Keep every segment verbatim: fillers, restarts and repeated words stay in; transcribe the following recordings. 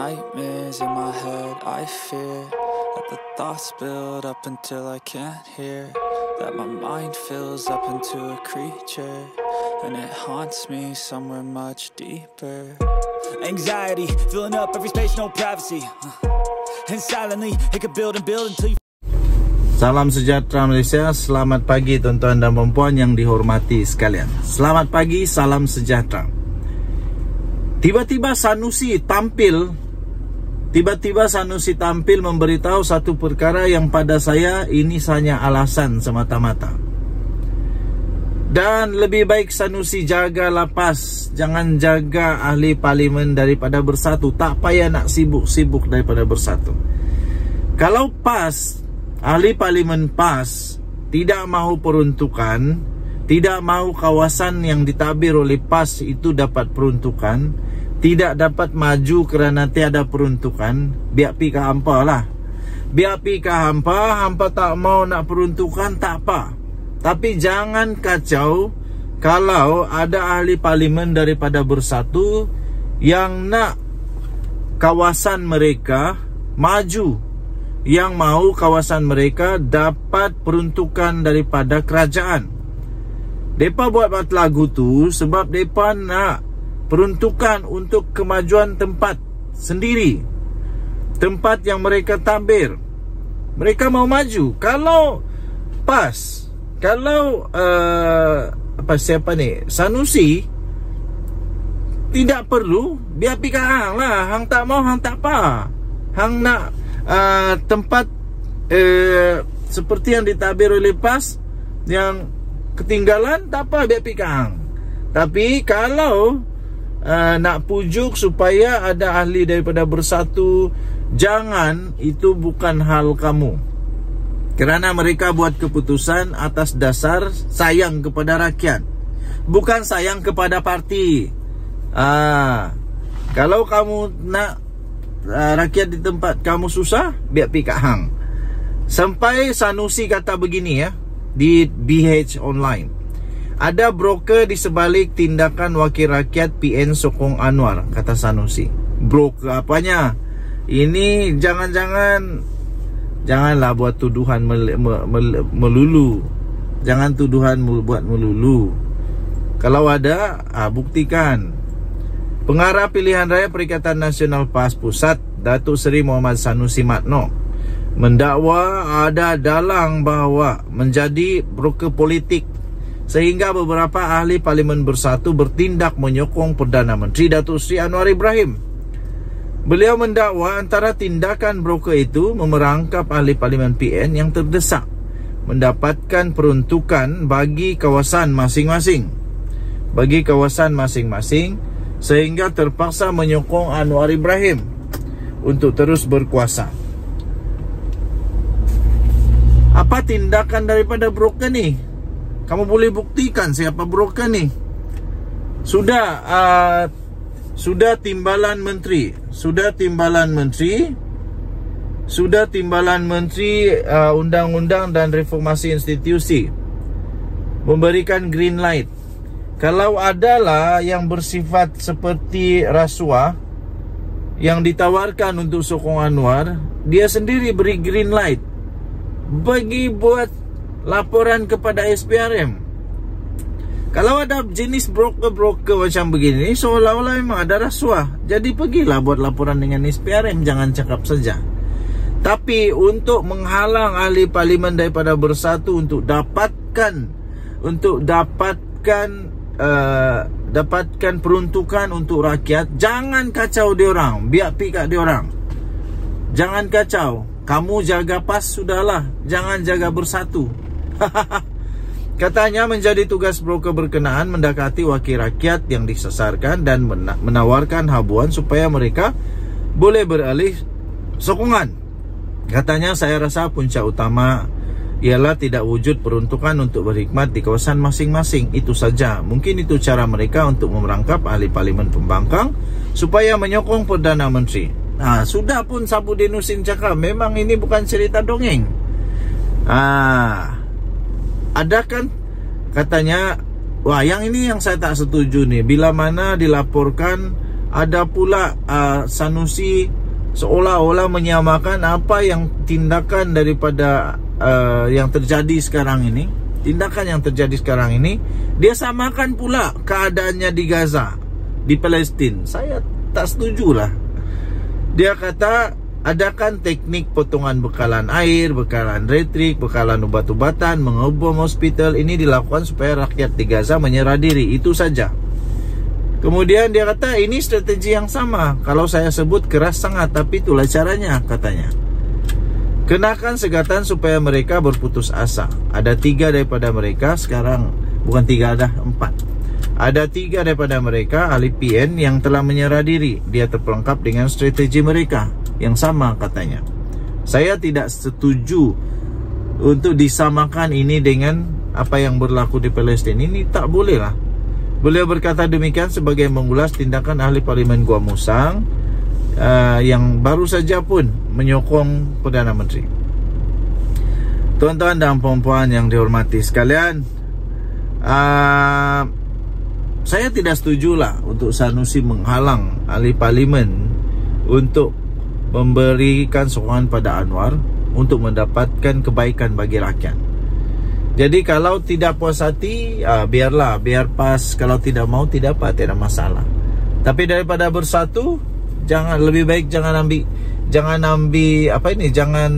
nightmares in my head, I fear that the thoughts build up until I can't hear, that my mind fills up into a creature, and it haunts me somewhere much deeper. Anxiety, filling up every space, no privacy, and silently, it could build and build until you... Salam sejahtera Malaysia, selamat pagi tuan-tuan dan puan yang dihormati sekalian. Selamat pagi, salam sejahtera. Tiba-tiba Sanusi tampil, tiba-tiba Sanusi tampil memberitahu satu perkara yang pada saya ini hanya alasan semata-mata. Dan lebih baik Sanusi jaga lapas, jangan jaga ahli parlimen daripada bersatu. Tak payah nak sibuk-sibuk daripada bersatu. Kalau PAS, ahli parlimen PAS tidak mahu peruntukan, tidak mahu kawasan yang ditadbir oleh PAS itu dapat peruntukan, tidak dapat maju kerana tiada peruntukan, biar pi ke hampa lah. Biar pi ke hampa, hampa tak mau nak peruntukan, tak apa. Tapi jangan kacau kalau ada ahli parlimen daripada bersatu yang nak kawasan mereka maju, yang mahu kawasan mereka dapat peruntukan daripada kerajaan. Depa buat buat lagu tu sebab depa nak peruntukan untuk kemajuan tempat sendiri, tempat yang mereka tabir. Mereka mau maju. Kalau PAS, kalau uh, apa siapa ni, Sanusi tidak perlu, biar pi ka hang lah. Hang tak mau, hang tak apa. Hang nak uh, tempat uh, seperti yang ditabir oleh PAS yang ketinggalan, tak apa, biar pi ka hang. Tapi kalau uh, nak pujuk supaya ada ahli daripada bersatu, jangan, itu bukan hal kamu. Kerana mereka buat keputusan atas dasar sayang kepada rakyat, bukan sayang kepada parti. Ah, kalau kamu nak uh, rakyat di tempat kamu susah, biar pi kat hang. Sampai Sanusi kata begini ya, di B H Online, ada broker di sebalik tindakan wakil rakyat P N Sokong Anwar, kata Sanusi. Broker apanya? Ini jangan-jangan, janganlah buat tuduhan mel, mel, mel, melulu. Jangan tuduhan buat melulu. Kalau ada, ah, buktikan. Pengarah Pilihan Raya Perikatan Nasional PAS Pusat, Datuk Seri Muhammad Sanusi Matno, mendakwa ada dalang bahawa menjadi broker politik sehingga beberapa ahli parlimen bersatu bertindak menyokong Perdana Menteri Datuk Seri Anwar Ibrahim. Beliau mendakwa antara tindakan broker itu memerangkap ahli parlimen P N yang terdesak mendapatkan peruntukan bagi kawasan masing-masing, bagi kawasan masing-masing sehingga terpaksa menyokong Anwar Ibrahim untuk terus berkuasa. Apa tindakan daripada broker ni? Kamu boleh buktikan siapa broker ni? Sudah uh, Sudah timbalan menteri, sudah timbalan menteri, sudah timbalan menteri uh, undang-undang dan reformasi institusi memberikan green light. Kalau adalah yang bersifat seperti rasuah yang ditawarkan untuk sokong Anwar, dia sendiri beri green light bagi buat laporan kepada S P R M. Kalau ada jenis broker-broker macam begini, seolah-olah memang ada rasuah. Jadi pergilah buat laporan dengan S P R M, jangan cakap saja. Tapi untuk menghalang ahli parlimen daripada bersatu untuk dapatkan, untuk dapatkan uh, dapatkan peruntukan untuk rakyat, jangan kacau diorang, biar pi kat diorang. Jangan kacau. Kamu jaga PAS sudahlah, jangan jaga bersatu. Katanya menjadi tugas broker berkenaan mendekati wakil rakyat yang disasarkan dan menawarkan habuan supaya mereka boleh beralih sokongan. Katanya, saya rasa punca utama ialah tidak wujud peruntukan untuk berkhidmat di kawasan masing-masing. Itu saja. Mungkin itu cara mereka untuk memerangkap ahli parlimen pembangkang supaya menyokong Perdana Menteri. Nah, sudah pun Sabudinusin cakap, memang ini bukan cerita dongeng. Ah, ada kan katanya, wah yang ini yang saya tak setuju nih. Bila mana dilaporkan ada pula uh, Sanusi seolah-olah menyamakan apa yang tindakan daripada uh, yang terjadi sekarang ini, tindakan yang terjadi sekarang ini, dia samakan pula keadaannya di Gaza, di Palestin. Saya tak setujulah. Dia kata adakan teknik potongan bekalan air, bekalan elektrik, bekalan ubat-ubatan, mengebom hospital. Ini dilakukan supaya rakyat di Gaza menyerah diri. Itu saja. Kemudian dia kata ini strategi yang sama. Kalau saya sebut keras sangat, tapi itulah caranya, katanya. Kenakan segatan supaya mereka berputus asa. Ada tiga daripada mereka sekarang, bukan tiga, ada empat. Ada tiga daripada mereka ahli P N yang telah menyerah diri. Dia terperangkap dengan strategi mereka yang sama, katanya. Saya tidak setuju untuk disamakan ini dengan apa yang berlaku di Palestin. Ini tak boleh lah. Beliau berkata demikian sebagai mengulas tindakan ahli parlimen Gua Musang uh, yang baru saja pun menyokong Perdana Menteri. Tuan-tuan dan puan-puan yang dihormati sekalian, uh, saya tidak setujulah untuk Sanusi menghalang ahli parlimen untuk memberikan sokongan pada Anwar untuk mendapatkan kebaikan bagi rakyat. Jadi kalau tidak puas hati, ah, biarlah, biar pas. Kalau tidak mau, tidak apa, tidak masalah. Tapi daripada bersatu, jangan, lebih baik jangan ambil, jangan ambil apa ini, jangan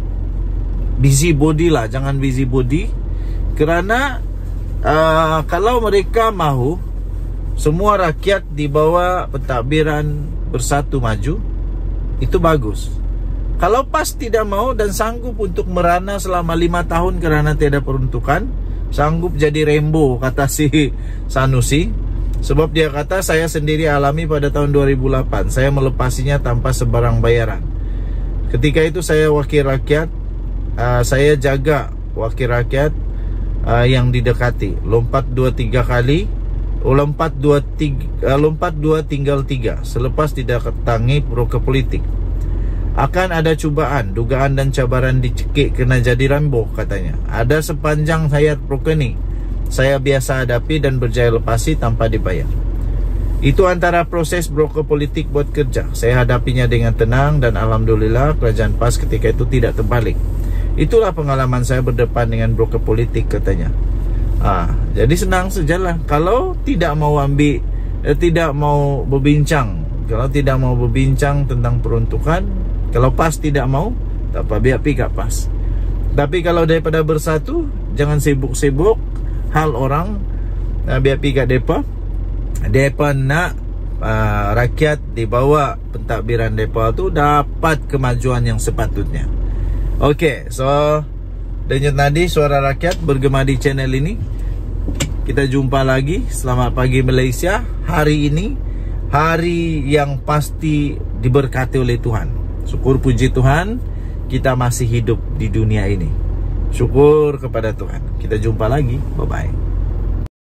busy body lah, jangan busy body. Kerana uh, kalau mereka mahu semua rakyat di bawah pentadbiran bersatu maju, itu bagus. Kalau pas tidak mau dan sanggup untuk merana selama lima tahun kerana tiada peruntukan, sanggup jadi Rembo, kata si Sanusi. Sebab dia kata, saya sendiri alami pada tahun dua ribu lapan. Saya melepasinya tanpa sebarang bayaran. Ketika itu saya wakil rakyat, uh, saya jaga wakil rakyat uh, yang didekati. Lompat dua tiga kali, lompat dua tiga, uh, lompat dua tinggal tiga. Selepas didatangi broker politik. Akan ada cubaan, dugaan dan cabaran dicekik kena jadi Rambo, katanya. Ada sepanjang hayat prokeni saya biasa hadapi dan berjaya lepasi tanpa dibayar. Itu antara proses broker politik buat kerja. Saya hadapinya dengan tenang dan alhamdulillah kerajaan PAS ketika itu tidak terbalik. Itulah pengalaman saya berdepan dengan broker politik, katanya. Ah, jadi senang sajalah. Kalau tidak mau ambil, eh, tidak mau berbincang, kalau tidak mau berbincang tentang peruntukan, kalau PAS tidak mau, tak apa, biar pergi kat PAS. Tapi kalau daripada bersatu, jangan sibuk-sibuk hal orang, uh, biar pergi kat mereka. Mereka nak uh, rakyat di bawah pentadbiran mereka tu dapat kemajuan yang sepatutnya. Okey, so denyut nadi suara rakyat bergema di channel ini. Kita jumpa lagi. Selamat pagi Malaysia. Hari ini, hari yang pasti diberkati oleh Tuhan. Syukur puji Tuhan, kita masih hidup di dunia ini. Syukur kepada Tuhan. Kita jumpa lagi. Bye-bye.